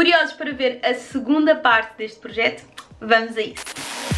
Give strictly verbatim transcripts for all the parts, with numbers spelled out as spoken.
Curiosos para ver a segunda parte deste projeto? Vamos a isso!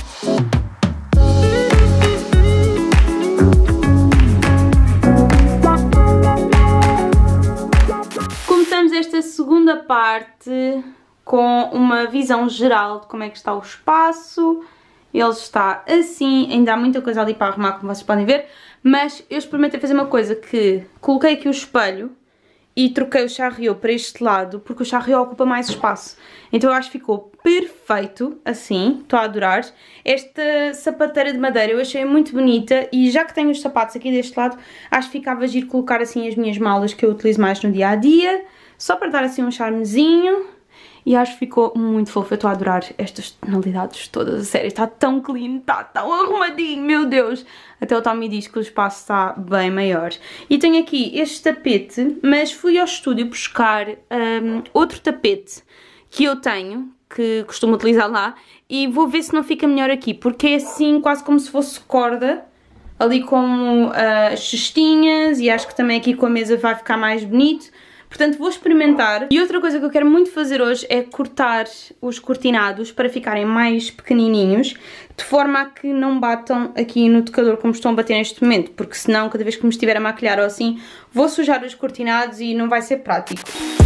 Começamos esta segunda parte com uma visão geral de como é que está o espaço. Ele está assim, ainda há muita coisa ali para arrumar, como vocês podem ver, mas eu experimentei fazer uma coisa que coloquei aqui o espelho e troquei o charriot para este lado, porque o charriot ocupa mais espaço. Então eu acho que ficou perfeito assim, estou a adorar. Esta sapateira de madeira eu achei muito bonita e já que tenho os sapatos aqui deste lado, acho que ficava giro colocar assim as minhas malas que eu utilizo mais no dia a dia, só para dar assim um charmezinho. E acho que ficou muito fofo, eu estou a adorar estas tonalidades todas, a sério, está tão clean, está tão arrumadinho, meu Deus! Até o Tommy diz que o espaço está bem maior. E tenho aqui este tapete, mas fui ao estúdio buscar um, outro tapete que eu tenho, que costumo utilizar lá, e vou ver se não fica melhor aqui, porque é assim quase como se fosse corda, ali com uh, cestinhas, e acho que também aqui com a mesa vai ficar mais bonito. Portanto, vou experimentar. E outra coisa que eu quero muito fazer hoje é cortar os cortinados para ficarem mais pequenininhos, de forma a que não batam aqui no tocador como estão a bater neste momento, porque senão, cada vez que me estiver a maquilhar ou assim, vou sujar os cortinados e não vai ser prático.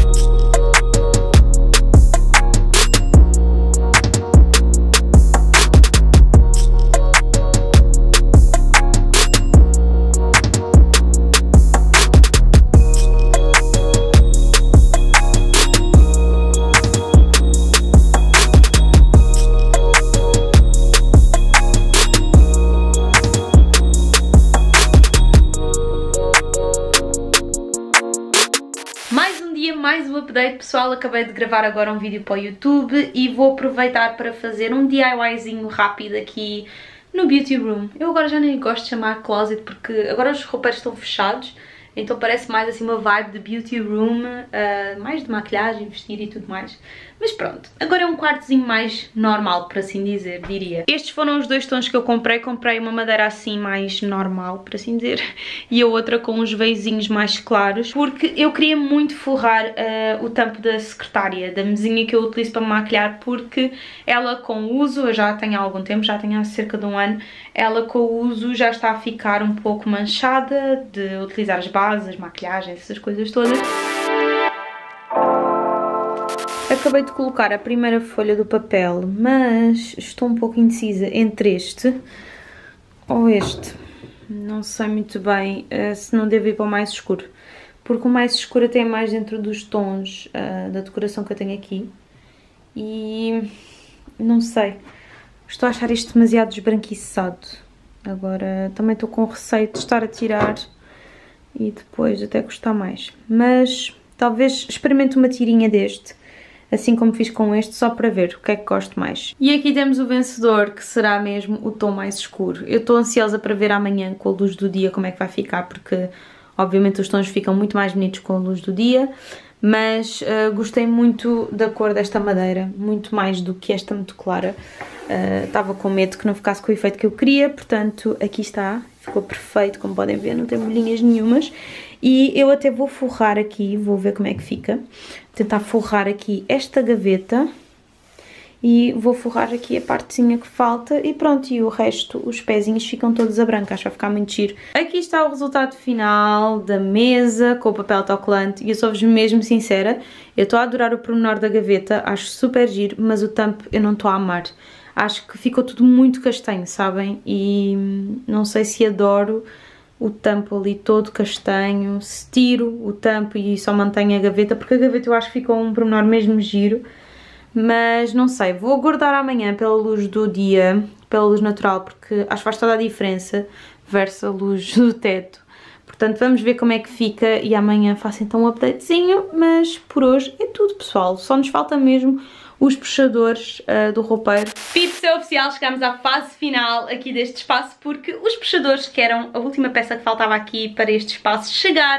Mais um update, pessoal. Acabei de gravar agora um vídeo para o YouTube e vou aproveitar para fazer um DIYzinho rápido aqui no Beauty Room. Eu agora já nem gosto de chamar closet porque agora os roupeiros estão fechados, então parece mais assim uma vibe de Beauty Room, uh, mais de maquilhagem, vestir e tudo mais. Mas pronto, agora é um quartozinho mais normal, por assim dizer, diria. Estes foram os dois tons que eu comprei. Comprei uma madeira assim mais normal, por assim dizer, e a outra com uns veizinhos mais claros, porque eu queria muito forrar uh, o tampo da secretária, da mesinha que eu utilizo para me maquilhar, porque ela com o uso, eu já tenho há algum tempo, já tenho há cerca de um ano, ela com o uso já está a ficar um pouco manchada de utilizar as bases, as maquilhagens, essas coisas todas. Acabei de colocar a primeira folha do papel, mas estou um pouco indecisa entre este ou este. Não sei muito bem uh, se não devo ir para o mais escuro, porque o mais escuro até é mais dentro dos tons uh, da decoração que eu tenho aqui. E não sei, estou a achar isto demasiado esbranquiçado. Agora também estou com receio de estar a tirar e depois até gostar mais. Mas talvez experimente uma tirinha deste, assim como fiz com este, só para ver o que é que gosto mais. E aqui temos o vencedor, que será mesmo o tom mais escuro. Eu estou ansiosa para ver amanhã com a luz do dia como é que vai ficar, porque obviamente os tons ficam muito mais bonitos com a luz do dia, mas uh, gostei muito da cor desta madeira, muito mais do que esta muito clara. Uh, estava com medo que não ficasse com o efeito que eu queria, portanto aqui está, ficou perfeito, como podem ver, não tem bolhinhas nenhumas. E eu até vou forrar aqui, vou ver como é que fica, tentar forrar aqui esta gaveta e vou forrar aqui a partezinha que falta e pronto, e o resto, os pezinhos ficam todos a branco, acho que vai ficar muito giro. Aqui está o resultado final da mesa com o papel autocolante e eu sou-vos mesmo sincera, eu estou a adorar o pormenor da gaveta, acho super giro, mas o tampo eu não estou a amar. Acho que ficou tudo muito castanho, sabem? E não sei se adoro o tampo ali todo castanho, se tiro o tampo e só mantenho a gaveta, porque a gaveta eu acho que ficou um pormenor mesmo giro, mas não sei, vou aguardar amanhã pela luz do dia, pela luz natural, porque acho que faz toda a diferença versus a luz do teto. Portanto, vamos ver como é que fica e amanhã faço então um updatezinho, mas por hoje é tudo, pessoal, só nos falta mesmo os puxadores uh, do roupeiro. Pips, é oficial, chegamos à fase final aqui deste espaço, porque os puxadores, que eram a última peça que faltava aqui para este espaço, chegaram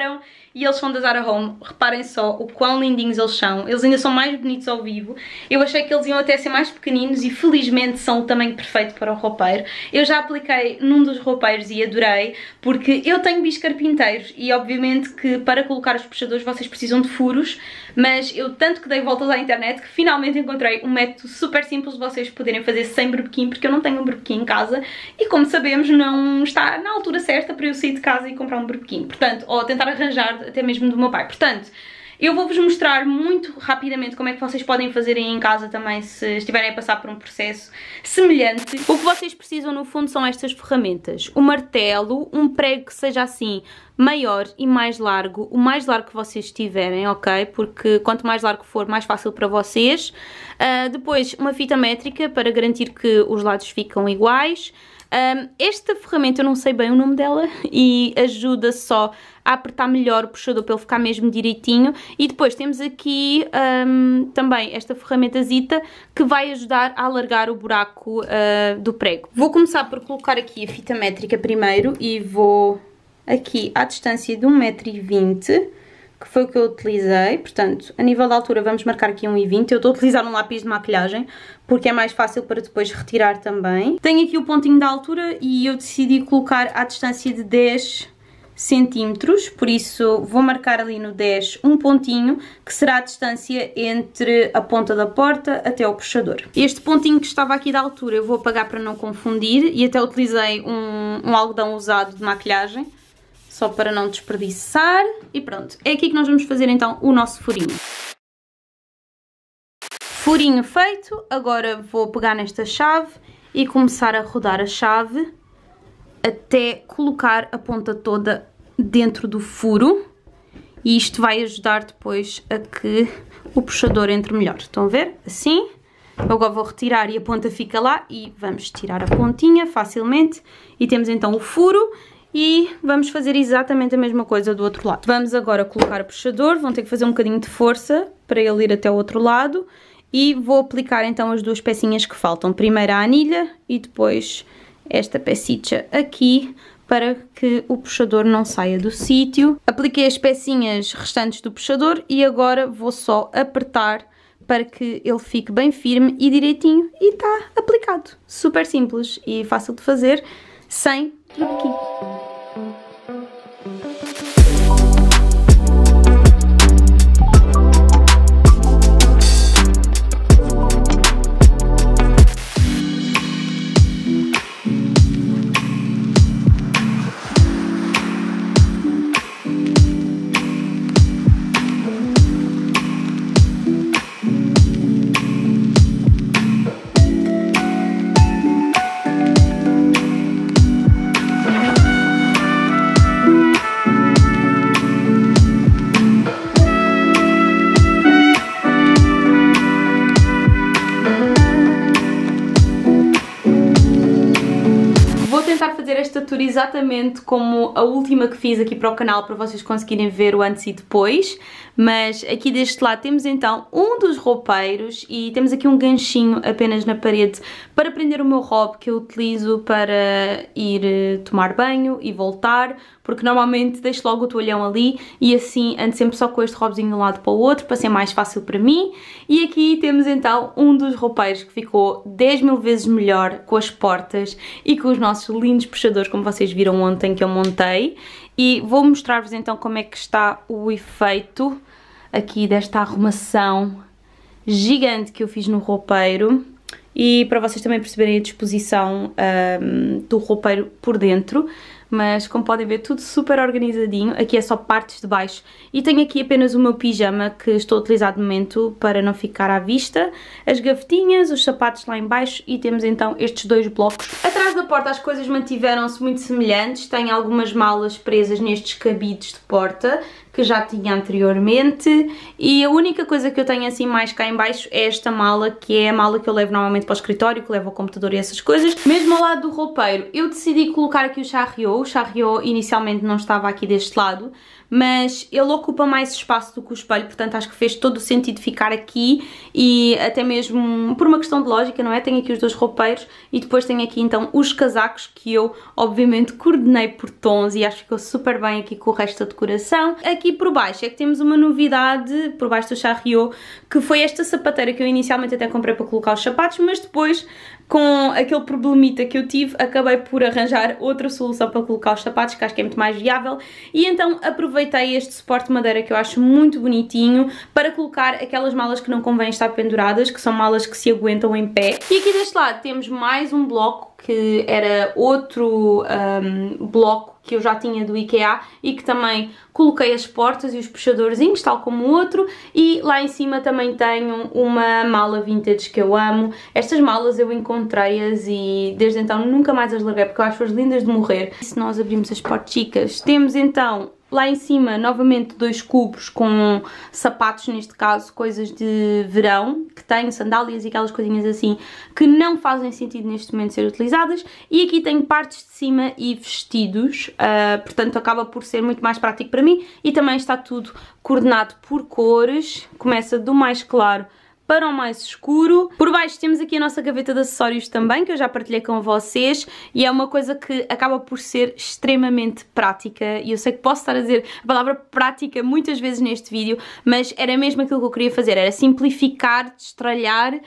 e eles são da Zara Home. Reparem só o quão lindinhos eles são. Eles ainda são mais bonitos ao vivo. Eu achei que eles iam até ser mais pequeninos e felizmente são o tamanho perfeito para o roupeiro. Eu já apliquei num dos roupeiros e adorei, porque eu tenho bichos carpinteiros e obviamente que para colocar os puxadores vocês precisam de furos, mas eu tanto que dei voltas à internet que finalmente encontrei um método super simples de vocês poderem fazer sem berbequim, porque eu não tenho um berbequim em casa e, como sabemos, não está na altura certa para eu sair de casa e comprar um berbequim, portanto, ou tentar arranjar até mesmo do meu pai. Portanto, eu vou-vos mostrar muito rapidamente como é que vocês podem fazer aí em casa também se estiverem a passar por um processo semelhante. O que vocês precisam no fundo são estas ferramentas: o martelo, um prego que seja assim maior e mais largo, o mais largo que vocês tiverem, ok? Porque quanto mais largo for, mais fácil para vocês. Uh, depois uma fita métrica para garantir que os lados ficam iguais. Um, esta ferramenta eu não sei bem o nome dela e ajuda só a apertar melhor o puxador para ele ficar mesmo direitinho. E depois temos aqui um, também esta ferramentazita que vai ajudar a alargar o buraco uh, do prego. Vou começar por colocar aqui a fita métrica primeiro e vou aqui à distância de um metro e vinte, que foi o que eu utilizei. Portanto, a nível da altura vamos marcar aqui um metro e vinte. Eu estou a utilizar um lápis de maquilhagem porque é mais fácil para depois retirar também. Tenho aqui o pontinho da altura e eu decidi colocar à distância de dez centímetros, por isso vou marcar ali no dez um pontinho que será a distância entre a ponta da porta até ao puxador. Este pontinho que estava aqui da altura eu vou apagar para não confundir e até utilizei um, um algodão usado de maquilhagem, só para não desperdiçar. E pronto, é aqui que nós vamos fazer então o nosso furinho. Furinho feito, agora vou pegar nesta chave e começar a rodar a chave até colocar a ponta toda dentro do furo. E isto vai ajudar depois a que o puxador entre melhor. Estão a ver? Assim. Agora vou retirar e a ponta fica lá e vamos tirar a pontinha facilmente. E temos então o furo. E vamos fazer exatamente a mesma coisa do outro lado. Vamos agora colocar o puxador, vão ter que fazer um bocadinho de força para ele ir até o outro lado. E vou aplicar então as duas pecinhas que faltam. Primeiro a anilha e depois esta pecita aqui, para que o puxador não saia do sítio. Apliquei as pecinhas restantes do puxador e agora vou só apertar para que ele fique bem firme e direitinho e está aplicado. Super simples e fácil de fazer, sem berbequim. Esta tour exatamente como a última que fiz aqui para o canal, para vocês conseguirem ver o antes e depois. Mas aqui deste lado temos então um dos roupeiros e temos aqui um ganchinho apenas na parede para prender o meu robe, que eu utilizo para ir tomar banho e voltar, porque normalmente deixo logo o toalhão ali e assim ando sempre só com este robezinho de um lado para o outro, para ser mais fácil para mim. E aqui temos então um dos roupeiros que ficou dez mil vezes melhor, com as portas e com os nossos lindos puxadores, como vocês viram ontem que eu montei. E vou mostrar-vos então como é que está o efeito aqui desta arrumação gigante que eu fiz no roupeiro. E para vocês também perceberem a disposição um, do roupeiro por dentro. Mas como podem ver, tudo super organizadinho. Aqui é só partes de baixo e tenho aqui apenas o meu pijama que estou a utilizar de momento para não ficar à vista, as gavetinhas, os sapatos lá em baixo e temos então estes dois blocos. Atrás da porta as coisas mantiveram-se muito semelhantes, tenho algumas malas presas nestes cabides de porta que já tinha anteriormente e a única coisa que eu tenho assim mais cá em baixo é esta mala, que é a mala que eu levo normalmente para o escritório, que levo ao computador e essas coisas. Mesmo ao lado do roupeiro eu decidi colocar aqui o charriot. O charriot inicialmente não estava aqui deste lado, mas ele ocupa mais espaço do que o espelho, portanto acho que fez todo o sentido ficar aqui e até mesmo por uma questão de lógica, não é? Tenho aqui os dois roupeiros e depois tenho aqui então os casacos que eu obviamente coordenei por tons e acho que ficou super bem aqui com o resto da decoração. Aqui Aqui por baixo é que temos uma novidade, por baixo do Charriot, que foi esta sapateira que eu inicialmente até comprei para colocar os sapatos, mas depois, com aquele problemita que eu tive, acabei por arranjar outra solução para colocar os sapatos, que acho que é muito mais viável, e então aproveitei este suporte de madeira que eu acho muito bonitinho para colocar aquelas malas que não convém estar penduradas, que são malas que se aguentam em pé. E aqui deste lado temos mais um bloco, que era outro um, bloco que eu já tinha do IKEA e que também coloquei as portas e os puxadorzinhos, tal como o outro, e lá em cima também tenho uma mala vintage que eu amo. Estas malas eu encontrei-as e desde então nunca mais as larguei porque eu acho-as lindas de morrer. E se nós abrimos as porticas, temos então lá em cima, novamente, dois cubos com sapatos, neste caso, coisas de verão, que têm sandálias e aquelas coisinhas assim, que não fazem sentido neste momento ser utilizadas. E aqui tenho partes de cima e vestidos, uh, portanto acaba por ser muito mais prático para mim. E também está tudo coordenado por cores, começa do mais claro para o mais escuro. Por baixo temos aqui a nossa gaveta de acessórios também, que eu já partilhei com vocês, e é uma coisa que acaba por ser extremamente prática, e eu sei que posso estar a dizer a palavra prática muitas vezes neste vídeo, mas era mesmo aquilo que eu queria fazer, era simplificar, destralhar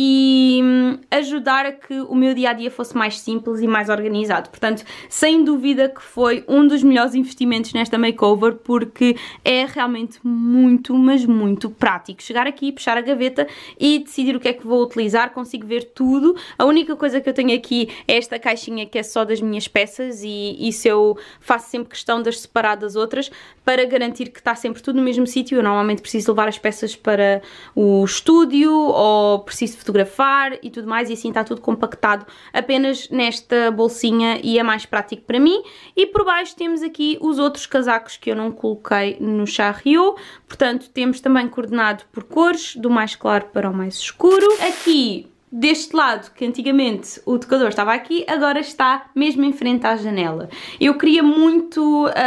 e ajudar a que o meu dia-a-dia fosse mais simples e mais organizado. Portanto, sem dúvida que foi um dos melhores investimentos nesta makeover, porque é realmente muito, mas muito prático. Chegar aqui, puxar a gaveta e decidir o que é que vou utilizar, consigo ver tudo. A única coisa que eu tenho aqui é esta caixinha que é só das minhas peças, e isso eu faço sempre questão de as separar das outras para garantir que está sempre tudo no mesmo sítio. Eu normalmente preciso levar as peças para o estúdio ou preciso fotografar e tudo mais, e assim está tudo compactado apenas nesta bolsinha e é mais prático para mim. E por baixo temos aqui os outros casacos que eu não coloquei no Charriot, portanto temos também coordenado por cores, do mais claro para o mais escuro. Aqui deste lado, que antigamente o tocador estava aqui, agora está mesmo em frente à janela. Eu queria muito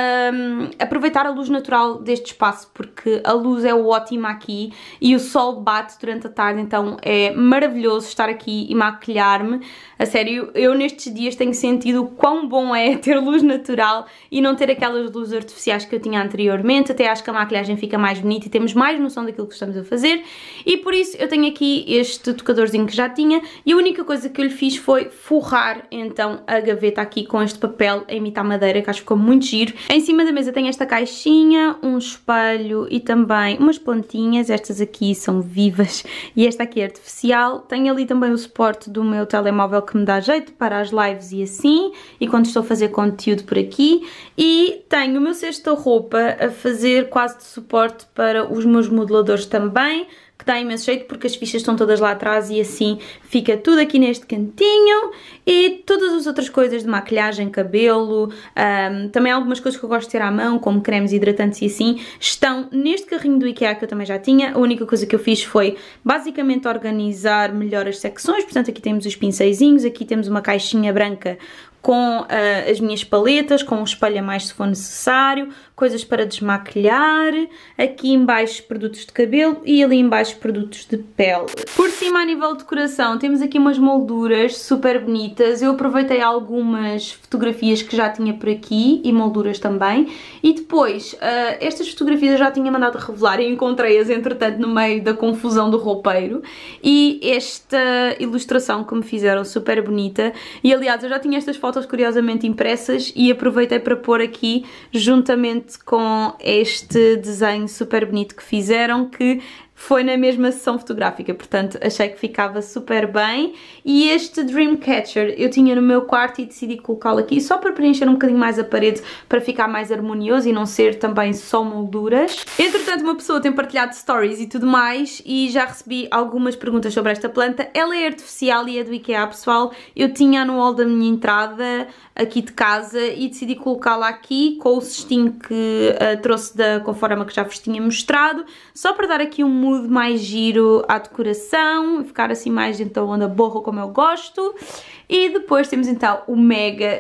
um, aproveitar a luz natural deste espaço, porque a luz é ótima aqui e o sol bate durante a tarde, então é maravilhoso estar aqui e maquilhar-me. A sério, eu nestes dias tenho sentido o quão bom é ter luz natural e não ter aquelas luzes artificiais que eu tinha anteriormente. Até acho que a maquilhagem fica mais bonita e temos mais noção daquilo que estamos a fazer, e por isso eu tenho aqui este tocadorzinho que já tinha, e a única coisa que eu lhe fiz foi forrar então a gaveta aqui com este papel a imitar madeira, que acho que ficou muito giro. Em cima da mesa tem esta caixinha, um espelho e também umas plantinhas. Estas aqui são vivas e esta aqui é artificial. Tenho ali também o suporte do meu telemóvel que me dá jeito para as lives e assim, e quando estou a fazer conteúdo por aqui. E tenho o meu cesto de roupa a fazer quase de suporte para os meus modeladores também, que dá imenso jeito porque as fichas estão todas lá atrás e assim fica tudo aqui neste cantinho. E todas as outras coisas de maquilhagem, cabelo, um, também algumas coisas que eu gosto de ter à mão, como cremes hidratantes e assim, estão neste carrinho do IKEA que eu também já tinha. A única coisa que eu fiz foi basicamente organizar melhor as secções. Portanto, aqui temos os pincéisinhos, aqui temos uma caixinha branca com uh, as minhas paletas, com um espelho a mais se for necessário, coisas para desmaquilhar, aqui em baixo produtos de cabelo e ali em baixo produtos de pele. Por cima, a nível de decoração, temos aqui umas molduras super bonitas. Eu aproveitei algumas fotografias que já tinha por aqui e molduras também, e depois uh, estas fotografias eu já tinha mandado revelar e encontrei-as entretanto no meio da confusão do roupeiro, e esta ilustração que me fizeram super bonita, e aliás eu já tinha estas fotos curiosamente impressas e aproveitei para pôr aqui juntamente com este desenho super bonito que fizeram, que foi na mesma sessão fotográfica, portanto achei que ficava super bem. E este Dreamcatcher eu tinha no meu quarto e decidi colocá-lo aqui só para preencher um bocadinho mais a parede, para ficar mais harmonioso e não ser também só molduras. Entretanto, uma pessoa tem partilhado stories e tudo mais, e já recebi algumas perguntas sobre esta planta. Ela é artificial e é do IKEA, pessoal. Eu tinha no hall da minha entrada aqui de casa e decidi colocá-la aqui com o cestinho que uh, trouxe da Conforama, que já vos tinha mostrado, só para dar aqui um mood mais giro à decoração, ficar assim mais dentro da onda borro como eu gosto. E depois temos então o mega espelho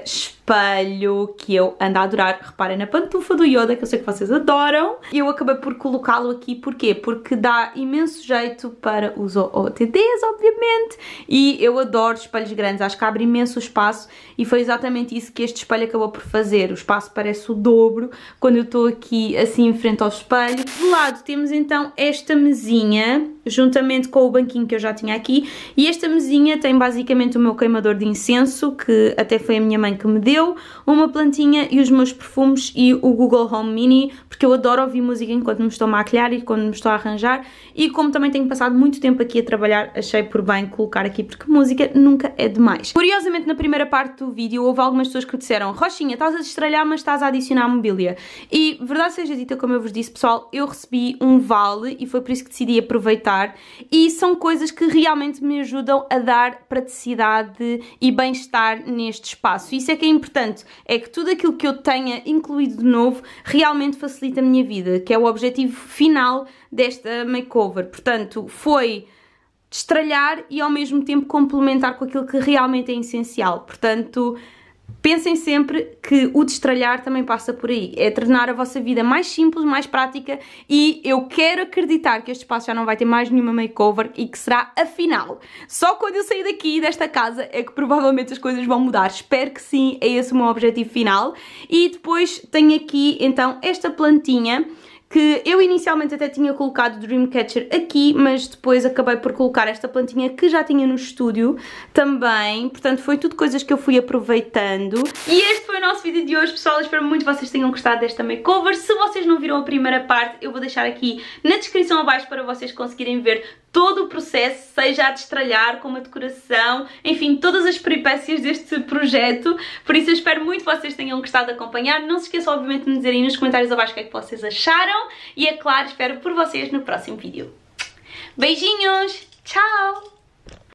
espelho que eu ando a adorar. Reparem na pantufa do Yoda, que eu sei que vocês adoram. Eu acabei por colocá-lo aqui, porquê? Porque dá imenso jeito para os O O T Ds, obviamente, e eu adoro espelhos grandes, acho que abre imenso espaço e foi exatamente isso que este espelho acabou por fazer. O espaço parece o dobro quando eu estou aqui assim em frente ao espelho. Do lado temos então esta mesinha, juntamente com o banquinho que eu já tinha aqui, e esta mesinha tem basicamente o meu queimador de incenso, que até foi a minha mãe que me deu, uma plantinha e os meus perfumes e o Google Home Mini, porque eu adoro ouvir música enquanto me estou a maquilhar e quando me estou a arranjar, e como também tenho passado muito tempo aqui a trabalhar, achei por bem colocar aqui, porque música nunca é demais. Curiosamente, na primeira parte do vídeo houve algumas pessoas que disseram: Rochinha, estás a destralhar, mas estás a adicionar mobília. E verdade seja dita, como eu vos disse, pessoal, eu recebi um vale e foi por isso que decidi aproveitar, e são coisas que realmente me ajudam a dar praticidade e bem-estar neste espaço. Isso é que é importante, é que tudo aquilo que eu tenha incluído de novo realmente facilita a minha vida, que é o objetivo final desta makeover. Portanto, foi destralhar e ao mesmo tempo complementar com aquilo que realmente é essencial. Portanto, pensem sempre que o destralhar também passa por aí, é tornar a vossa vida mais simples, mais prática, e eu quero acreditar que este espaço já não vai ter mais nenhuma makeover e que será a final. Só quando eu sair daqui desta casa é que provavelmente as coisas vão mudar. Espero que sim, é esse o meu objetivo final. E depois tenho aqui então esta plantinha, que eu inicialmente até tinha colocado Dreamcatcher aqui, mas depois acabei por colocar esta plantinha que já tinha no estúdio também. Portanto, foi tudo coisas que eu fui aproveitando. E este foi o nosso vídeo de hoje, pessoal. Espero muito que vocês tenham gostado desta makeover. Se vocês não viram a primeira parte, eu vou deixar aqui na descrição abaixo para vocês conseguirem ver todo o processo, seja a destralhar, como a decoração, enfim, todas as peripécias deste projeto. Por isso eu espero muito que vocês tenham gostado de acompanhar. Não se esqueçam, obviamente, de me dizerem nos comentários abaixo o que é que vocês acharam. E é claro, espero por vocês no próximo vídeo. Beijinhos! Tchau!